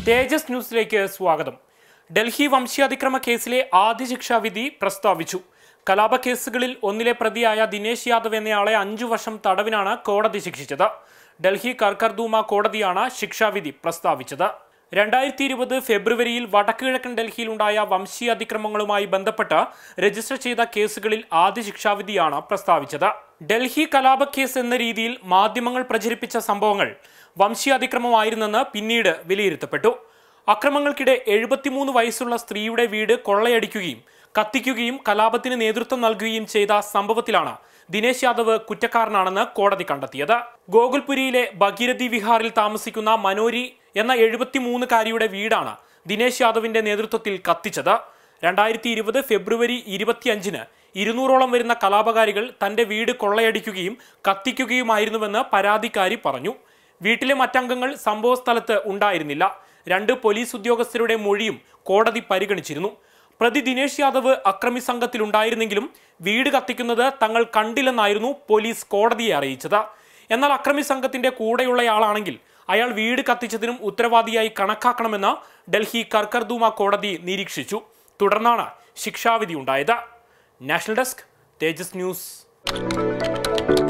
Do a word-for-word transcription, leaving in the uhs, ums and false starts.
തേജസ് ന്യൂസിലേക്ക് സ്വാഗതം. ഡൽഹി വംശീയാതിക്രമ കേസിലെ ആദ്യ ശിക്ഷാവിധി പ്രസ്താവിച്ചു. കലാപ കേസുകളിൽ ഒന്നിലെ പ്രതിയായ ദിനേശ് യാദവ് എന്നയാളെ അഞ്ചു വർഷം തടവിനാണ് കോടതി ശിക്ഷിച്ചത്. ഡൽഹി കർക്കർദൂമ കോടതിയാണ് ശിക്ഷാവിധി പ്രസ്താവിച്ചത്. രണ്ടായിരത്തി ഇരുപത് ഫെബ്രുവരിയിൽ വടക്കുകിഴക്കൻ ഡൽഹിയിലുണ്ടായ വംശീയ അതിക്രമങ്ങളുമായി ബന്ധപ്പെട്ട് രജിസ്റ്റർ ചെയ്ത കേസുകളിൽ ആദ്യ ശിക്ഷാവിധിയാണ് പ്രസ്താവിച്ചത്. ഡൽഹി കലാപ കേസ് എന്ന രീതിയിൽ മാധ്യമങ്ങൾ പ്രചരിപ്പിച്ച സംഭവങ്ങൾ വംശീയ അതിക്രമമായിരുന്നെന്ന് പിന്നീട് വിലയിരുത്തപ്പെട്ടു. അക്രമങ്ങൾക്കിടെ എഴുപത്തിമൂന്ന് വയസ്സുള്ള സ്ത്രീയുടെ വീട് കൊള്ളയടിക്കുകയും കത്തിക്കുകയും കലാപത്തിന് നേതൃത്വം നൽകുകയും ചെയ്ത സംഭവത്തിലാണ് ദിനേശ് യാദവ് കുറ്റക്കാരനാണെന്ന് കോടതി കണ്ടെത്തിയത്. ഗോകുൽപുരിയിലെ ഭഗീരഥി വിഹാറിൽ താമസിക്കുന്ന മനോരി എന്ന എഴുപത്തിമൂന്നുകാരിയുടെ വീടാണ് ദിനേശ് യാദവിന്റെ നേതൃത്വത്തിൽ കത്തിച്ചത്. രണ്ടായിരത്തി ഇരുപത് ഫെബ്രുവരി ഇരുപത്തിയഞ്ചിന് ഇരുന്നൂറോളം വരുന്ന കലാപകാരികൾ തന്റെ വീട് കൊള്ളയടിക്കുകയും കത്തിക്കുകയുമായിരുന്നുവെന്ന് പരാതിക്കാരി പറഞ്ഞു. വീട്ടിലെ മറ്റംഗങ്ങൾ സംഭവ സ്ഥലത്ത് ഉണ്ടായിരുന്നില്ല. രണ്ട് പോലീസ് ഉദ്യോഗസ്ഥരുടെ മൊഴിയും കോടതി പരിഗണിച്ചിരുന്നു. പ്രതി ദിനേശ് യാദവ് അക്രമി സംഘത്തിലുണ്ടായിരുന്നെങ്കിലും വീട് കത്തിക്കുന്നത് തങ്ങൾ കണ്ടില്ലെന്നായിരുന്നു പോലീസ് കോടതിയെ അറിയിച്ചത്. എന്നാൽ അക്രമി സംഘത്തിന്റെ കൂടെയുള്ളയാളാണെങ്കിൽ അയാൾ വീട് കത്തിച്ചതിനും ഉത്തരവാദിയായി കണക്കാക്കണമെന്ന് ഡൽഹി കർക്കർദൂമ കോടതി നിരീക്ഷിച്ചു. തുടർന്നാണ് ശിക്ഷാവിധി ഉണ്ടായത്. National desk, Tejas news.